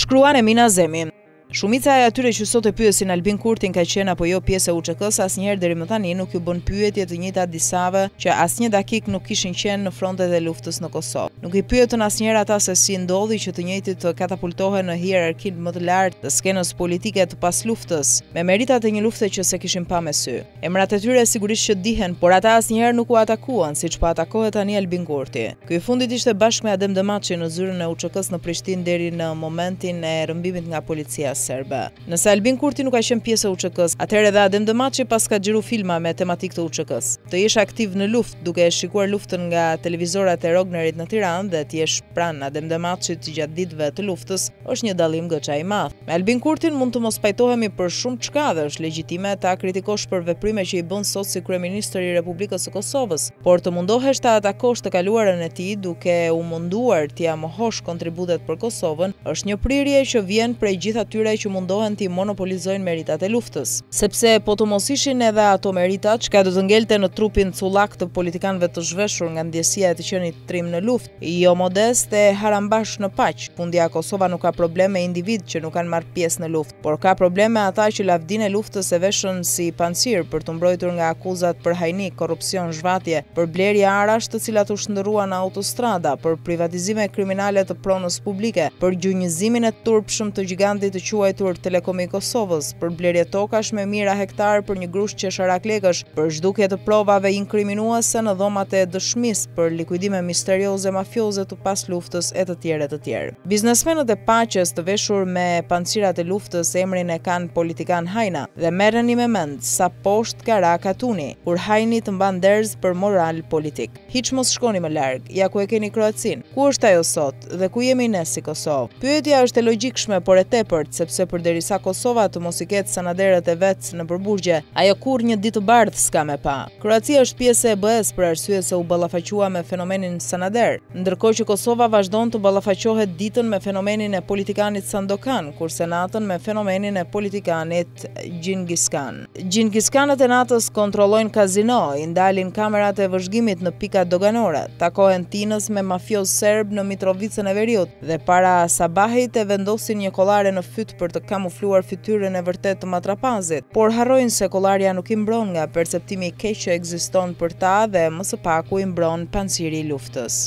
Shkruan Emina Zemi. Shumica e atyre që sot e pyesin Albin Kurtin ka qenë apo jo pjesë e UÇK-s asnjëherë deri më tani nuk ju bën pyetje të njëjta disave që asnjë dakik nuk kishin qenë në frontet e luftës në Kosovë. Nuk i pyetën asnjëherë ata se si ndodhi që të njëjtit të katapultohen në hierarkinë më të lartë të skenës politike të pasluftës, me meritat e një lufte që se kishin pa me sy. Emrat e tyre sigurisht që dihen, por ata asnjëherë nuk u atakuan, siç po atakohet tani Albin Kurti. Ky i fundit ishte bashkë me Adem Demaçi në zyrën e UÇK-s në Prishtinë deri në momentin e rrëmbimit nga policia serbe. Nëse Albin Kurti nuk ka qenë pjesë e UÇK-s, atëherë edhe Adem Demaçi pas ka xhiru filma me tematikë të UÇK-s. Të jesh aktiv në luftë duke e shikuar luftën nga televizorat e Rognerit në Tiranë dhe të jesh pranë Adem Demaçit gjatë ditëve të luftës është një dallim goxha i madh. Me Albin Kurtin mund të mos pajtohemi për shumë çka dhe është legjitime ta kritikosh për veprime që i bën sot si kryeministër i Republikës së Kosovës, por të mundohesh ta atakosh të kaluarën e tij duke u munduar t'ia mohosh kontributet për Kosovën është një prirje që vjen prej gjithë atyre që mundohen t'i monopolizojnë meritat e luftës. Sepse po të mos ishin edhe ato meritat, çka do të ngelte në trupin cullak të politikanëve të zhveshur nga ndjesia e të qenit trim në luftë, jo modest e harambash në paq. Fundja Kosova nuk ka problem me individ që nuk kanë marrë pjesë në luftë, por ka problem me ata që lavdin e luftës e veshën si pancir për të mbrojtur nga akuzat për hajnik, korrupsion, zhvatje, për blerje arash të cilat u shndërruan në autostrada, për privatizime kriminale të pronës publike, për gjunjëzimin e turpshëm të gigantit të quajtur Telekomi i Kosovës, për blerje tokash me mijëra hektar për një grush qesharak lekësh, për zhdukje të provave inkriminuese në dhomat e dëshmisë, për likuidime misterioze mafioze të pas luftës e të tjerë. Biznesmenët e paqes të veshur me pancirat e luftës emrin e kanë politikan hajna dhe merreni me mend sa poshtë ka ra katuni, kur hajni të mban derz për moral politik. Hiç mos shkoni më larg, ja ku e keni Kroacin. Ku është ajo sot dhe ku jemi ne si Kosovë? Pyetja është e logjikshme, por e tepërt, sepse përderisa Kosova të mos i ketë sanaderët e vet në burgje, ajo kur një ditë të bardhë s'ka me pa. Kroacia është pjesë e EB-s për arsye se u ballafaqua me fenomenin sanader, ndërkohë që Kosova vazhdon të ballafaqohet ditën me fenomenin e politikanit Sandokan, kurse natën me fenomenin e politikanit Gjingiskan. Gjingiskanët e natës kontrollojnë kazino, i ndalin kamerat e vëzhgimit në pikat doganore, takohen tinës me mafioz serb në Mitrovicën e Veriut dhe para sabahit e vendosin një kollare në fyt për të kamufluar fytyrën e vërtet të matrapazit, por harrojnë se kollarja nuk i mbron nga perceptimi i keq që ekziston për ta dhe më së paku i mbron panciri i luftës.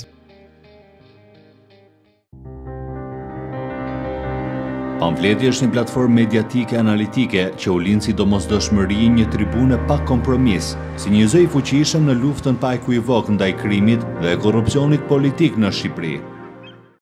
Pamfleti është një platformë mediatike analitike që u lind si domosdoshmëri një tribune pa kompromis, si një zë i fuqishëm në luftën pa ekuivok ndaj krimit dhe korrupsionit politik në Shqipëri.